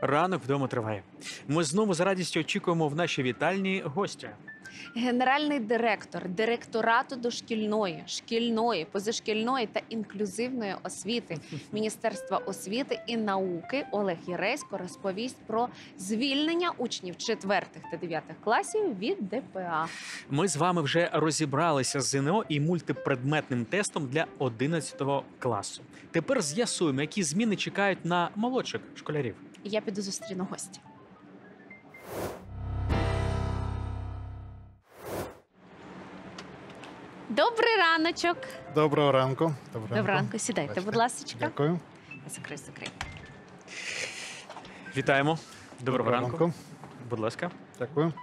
Ранок вдома триває. Ми знову з радістю очікуємо в нашій вітальні гостя. Генеральний директор директорату дошкільної, шкільної, позашкільної та інклюзивної освіти Міністерства освіти і науки Олег Єресько розповість про звільнення учнів 4 та 9 класів від ДПА. Ми з вами вже розібралися з ЗНО і мультипредметним тестом для 11 класу. Тепер з'ясуємо, які зміни чекають на молодших школярів. Я піду зустріну гостя. Добрий раночок. Доброго ранку. Доброго ранку. Сідайте, Бачите. будь ласка. Дякую. Закрий. Вітаємо. Доброго ранку. Будь ласка. Дякую.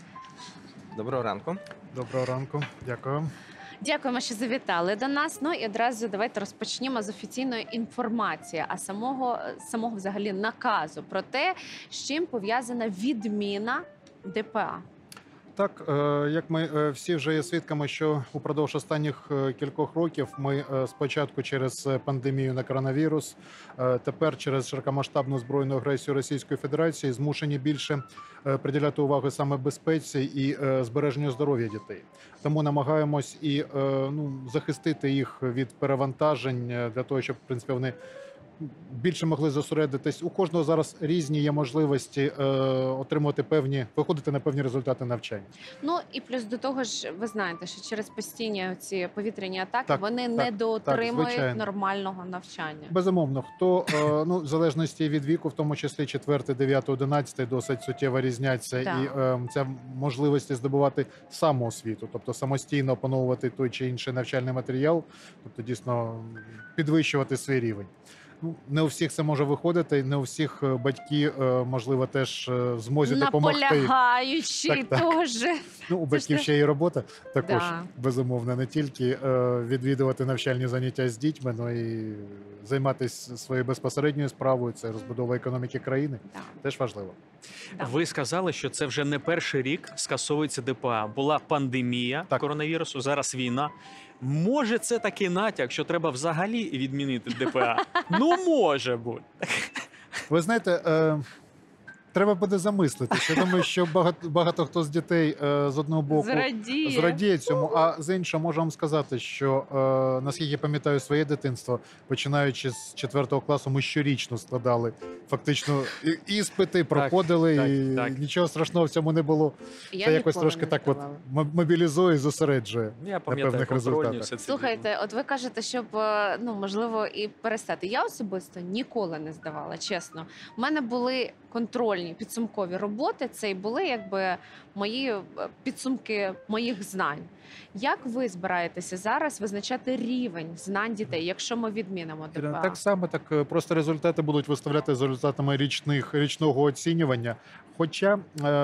Доброго ранку. Доброго ранку. Дякую. Дякуємо, що завітали до нас. Ну і одразу давайте розпочнемо з офіційної інформації, а самого взагалі наказу про те, з чим пов'язана відміна ДПА. Так, як ми всі вже є свідками, що упродовж останніх кількох років ми спочатку через пандемію на коронавірус, тепер через широкомасштабну збройну агресію Російської Федерації змушені більше приділяти увагу саме безпеці і збереженню здоров'я дітей. Тому намагаємось і захистити їх від перевантажень для того, щоб в принципі вони більше могли зосередитись. У кожного зараз різні є можливості отримувати виходити на певні результати навчання. Ну і плюс до того ж, ви знаєте, що через постійні ці повітряні атаки Так, вони так, недоотримують звичайно. нормального навчання. Безумовно, хто в залежності від віку, в тому числі 4, 9, 11, досить суттєво різняться, Так. і ця можливості здобувати самоосвіту, тобто самостійно опановувати той чи інший навчальний матеріал, тобто дійсно підвищувати свій рівень. Не у всіх це може виходити, не у всіх батьки, можливо, теж в змозі допомогти. Наполягаючи Так. теж. У батьків ще є робота також, Да. безумовно, не тільки відвідувати навчальні заняття з дітьми, але і займатися своєю безпосередньою справою, це розбудова економіки країни, Да. теж важливо. Да. Ви сказали, що це вже не перший рік скасовується ДПА. Була пандемія коронавірусу, зараз війна. Може, це такий натяк, що треба взагалі відмінити ДПА? Ну, може бути. Ви знаєте, треба буде замислитися. Я думаю, що багато хто з дітей з одного боку зрадіє цьому, а з іншого можу вам сказати, що наскільки я пам'ятаю своє дитинство, починаючи з 4 класу, ми щорічно складали фактично іспити, проходили, і нічого страшного в цьому не було. Я Це якось ніколи трошки не так здавала. мобілізує і зосереджує Я на пам'ятаю певних контрольні результатах. все це. Слухайте, от ви кажете, щоб можливо і перестати. Я особисто ніколи не здавала, чесно. У мене були контрольні підсумкові роботи. Це і були якби мої підсумки моїх знань. Як ви збираєтеся зараз визначати рівень знань дітей, якщо ми відмінимо ДПА? Так само, просто результати будуть виставляти з результатами річного оцінювання. Хоча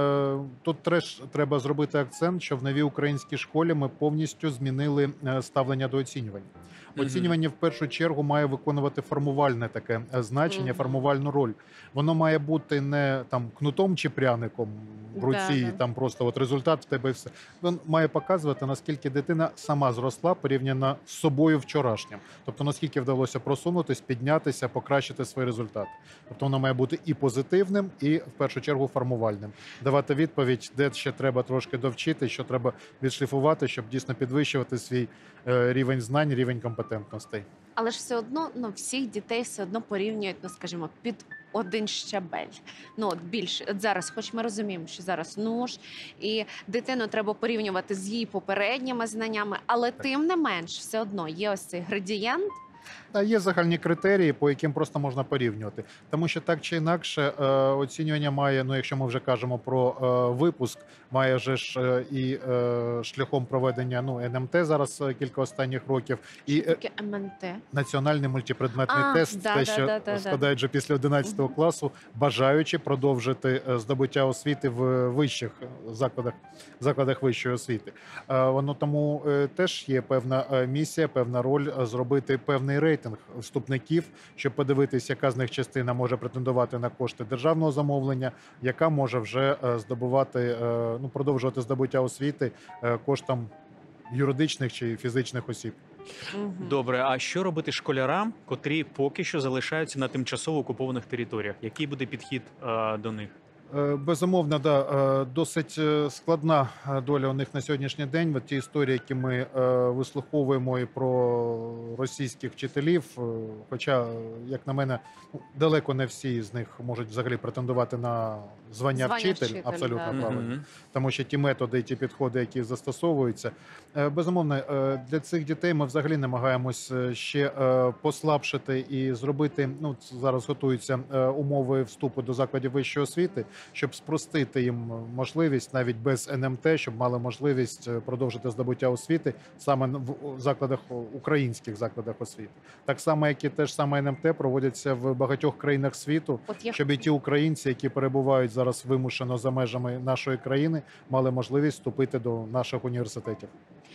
тут теж треба зробити акцент, що в новій українській школі ми повністю змінили ставлення до оцінювання. Оцінювання в першу чергу має виконувати формувальне таке значення, формувальну роль. Воно має бути не там кнутом чи пряником в руці, там просто от результат в тебе і все. Він має показувати, наскільки дитина сама зросла порівняно з собою вчорашнім. Тобто, наскільки вдалося просунутись, піднятися, покращити свої результати. Тобто воно має бути і позитивним, і в першу чергу формувальним. Давати відповідь, де ще треба трошки довчити, що треба відшліфувати, щоб дійсно підвищувати свій рівень знань, рівень компетентностей. Але ж все одно всіх дітей все одно порівнюють, скажімо, під один щабель. Більше. От зараз, хоч ми розуміємо, що зараз НУШ, і дитину треба порівнювати з її попередніми знаннями, але тим не менш, все одно є ось цей градієнт. Та є загальні критерії, по яким просто можна порівнювати. Тому що так чи інакше оцінювання має, якщо ми вже кажемо про випуск, має вже ж і шляхом проведення НМТ зараз кілька останніх роких. І Таке МНТ. національний мультипредметний тест, що складають вже після 11 класу, бажаючи продовжити здобуття освіти в вищих закладах вищої освіти. Воно тому теж є певна місія, певна роль зробити певний рейтинг вступників, щоб подивитися, яка з них частина може претендувати на кошти державного замовлення, яка може вже продовжувати здобуття освіти коштом юридичних чи фізичних осіб. Мгм. Добре, а що робити школярам, котрі поки що залишаються на тимчасово окупованих територіях? Який буде підхід до них? Безумовно, да, досить складна доля у них на сьогоднішній день. От ті історії, які ми вислуховуємо і про російських вчителів, хоча, як на мене, далеко не всі з них можуть взагалі претендувати на звання вчитель, абсолютно да. правильно. Мгм. Тому що ті методи і ті підходи, які застосовуються, безумовно, для цих дітей ми взагалі намагаємось ще послабшити і зробити. Ну, зараз готуються умови вступу до закладів вищої освіти, щоб спростити їм можливість навіть без НМТ, щоб мали можливість продовжити здобуття освіти саме в закладах українських закладах освіти. Так само, як і те ж саме НМТ проводяться в багатьох країнах світу, От я щоб і ті українці, які перебувають зараз вимушено за межами нашої країни, мали можливість вступити до наших університетів.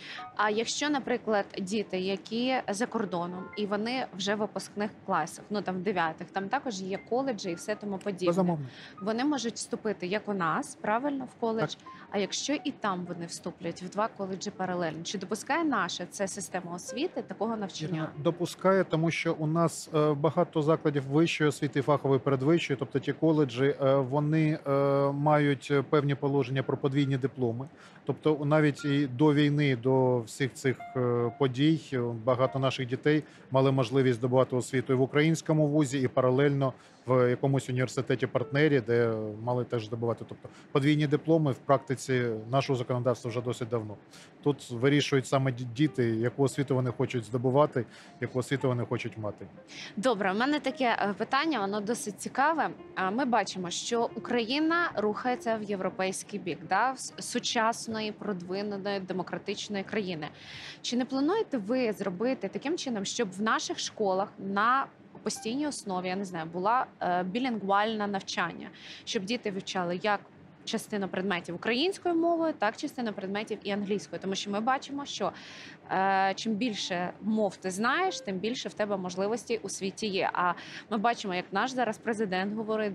А якщо, наприклад, діти, які за кордоном, і вони вже в випускних класах, ну там в 9-х, там також є коледжі і все тому подібне. Безумовно. Вони можуть вступити як у нас, правильно, в коледж. А якщо і там вони вступлять в 2 коледжі паралельно, чи допускає наша це система освіти такого навчання? Допускає, тому що у нас багато закладів вищої освіти, фахової передвищої, тобто ті коледжі, вони мають певні положення про подвійні дипломи. Тобто навіть і до війни, до всіх цих подій, багато наших дітей мали можливість здобувати освіту і в українському вузі, і паралельно в якомусь університеті партнері, де мали теж здобувати. Тобто подвійні дипломи в практиці нашого законодавства вже досить давно. Тут вирішують саме діти, яку освіту вони хочуть здобувати, яку освіту вони хочуть мати. Добре, у мене таке питання, воно досить цікаве. Ми бачимо, що Україна рухається в європейський бік, да, сучасної, продвиненої, демократичної країни. Чи не плануєте ви зробити таким чином, щоб в наших школах на постійній основі, я не знаю, була білінгвальне навчання, щоб діти вивчали як частину предметів українською мовою, так частину предметів і англійською, тому що ми бачимо, що чим більше мов ти знаєш, тим більше в тебе можливостей у світі є. А ми бачимо, як наш зараз президент говорить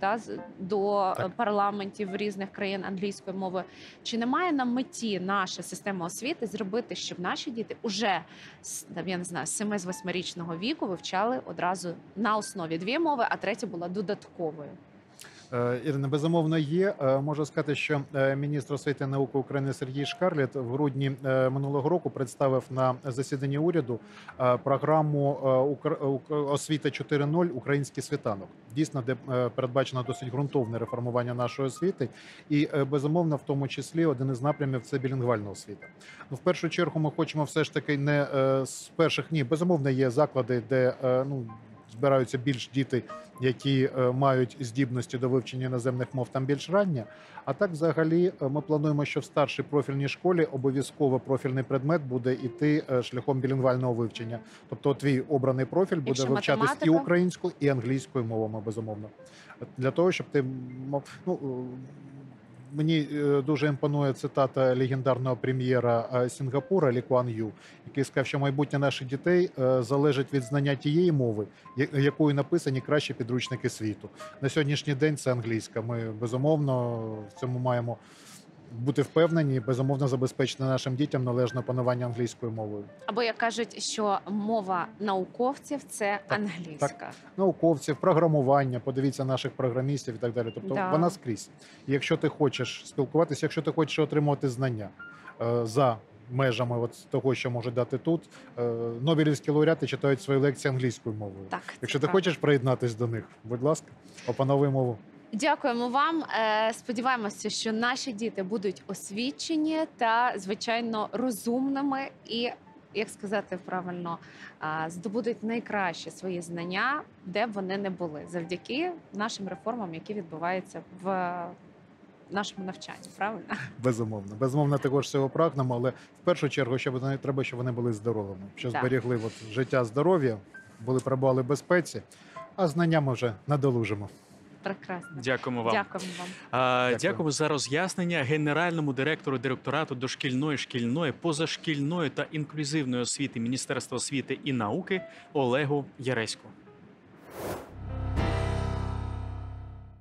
до парламентів різних країн англійською мовою. Чи немає на меті наша система освіти зробити, щоб наші діти уже я не знаю, з 7-8-річного віку вивчали одразу на основі 2 мови, а третя була додатковою? Ірина, безумовно, є. Можу сказати, що міністр освіти і науки України Сергій Шкарлет в грудні минулого року представив на засіданні уряду програму «Освіта 4.0. Український світанок». Дійсно, де передбачено досить ґрунтовне реформування нашої освіти. І, безумовно, в тому числі один із напрямів – це білінгвальна освіта. Ну, в першу чергу ми хочемо все ж таки не з перших, безумовно, є заклади, де, збираються більш діти, які мають здібності до вивчення іноземних мов, там більш рання. А так, взагалі, ми плануємо, що в старшій профільній школі обов'язково профільний предмет буде йти шляхом білінгвального вивчення. Тобто твій обраний профіль буде Якщо вивчатись і математика? українською, і англійською мовами, безумовно. Для того, щоб ти мав... Мені дуже імпонує цитата легендарного прем'єра Сінгапура Лі Куан Ю, який сказав, що майбутнє наших дітей залежить від знання тієї мови, якою написані кращі підручники світу. На сьогоднішній день це англійська. Ми, безумовно, в цьому маємо бути впевнені, безумовно, забезпечити нашим дітям належне опанування англійською мовою. Або як кажуть, що мова науковців – це англійська. Науковців, програмування, подивіться наших програмістів і так далі. Тобто вона скрізь. І якщо ти хочеш спілкуватися, якщо ти хочеш отримувати знання за межами от того, що можуть дати тут, нобелівські лауреати читають свої лекції англійською мовою. Так, Якщо ти хочеш приєднатись до них, будь ласка, опановуй мову. Дякуємо вам. Сподіваємося, що наші діти будуть освічені та, звичайно, розумними і, як сказати правильно, здобудуть найкращі свої знання, де б вони не були, завдяки нашим реформам, які відбуваються в нашому навчанні. Правильно? Безумовно. Безумовно, також цього прагнемо, але в першу чергу треба, щоб вони були здоровими, що зберігли життя, здоров'я, перебували в безпеці, а знання ми вже надолужимо. Прекрасно. Дякуємо вам. Дякуємо вам. Дякуємо за роз'яснення генеральному директору директорату дошкільної, шкільної, позашкільної та інклюзивної освіти Міністерства освіти і науки Олегу Яреську.